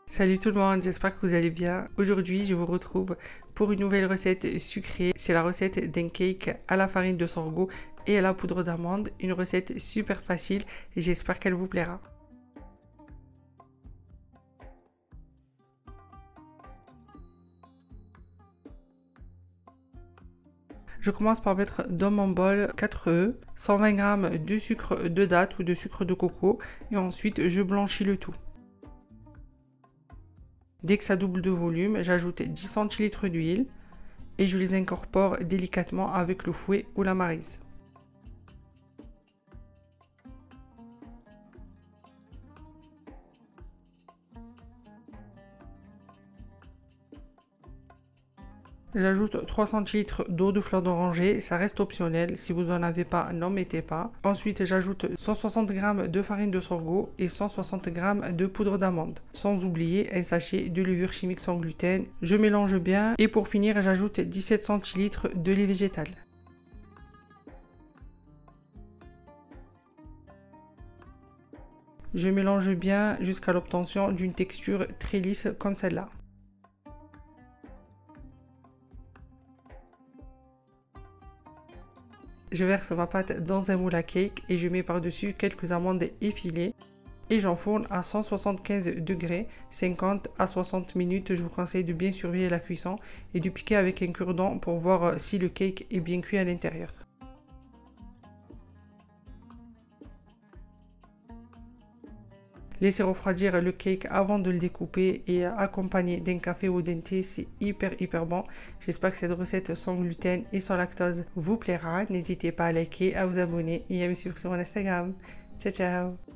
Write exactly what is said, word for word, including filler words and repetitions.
Salut tout le monde, j'espère que vous allez bien. Aujourd'hui, je vous retrouve pour une nouvelle recette sucrée. C'est la recette d'un cake à la farine de sorgho et à la poudre d'amande. Une recette super facile et j'espère qu'elle vous plaira. Je commence par mettre dans mon bol quatre œufs, cent vingt grammes de sucre de datte ou de sucre de coco et ensuite je blanchis le tout. Dès que ça double de volume, j'ajoute dix centilitres d'huile et je les incorpore délicatement avec le fouet ou la maryse. J'ajoute trois centilitres d'eau de fleur d'oranger, ça reste optionnel, si vous n'en avez pas, n'en mettez pas. Ensuite, j'ajoute cent soixante grammes de farine de sorgho et cent soixante grammes de poudre d'amande, sans oublier un sachet de levure chimique sans gluten. Je mélange bien et pour finir, j'ajoute dix-sept centilitres de lait végétal. Je mélange bien jusqu'à l'obtention d'une texture très lisse comme celle-là. Je verse ma pâte dans un moule à cake et je mets par-dessus quelques amandes effilées et j'enfourne à cent soixante-quinze degrés, cinquante à soixante minutes. Je vous conseille de bien surveiller la cuisson et de piquer avec un cure-dent pour voir si le cake est bien cuit à l'intérieur. Laissez refroidir le cake avant de le découper et accompagner d'un café ou d'un thé, c'est hyper hyper bon. J'espère que cette recette sans gluten et sans lactose vous plaira. N'hésitez pas à liker, à vous abonner et à me suivre sur mon Instagram. Ciao ciao!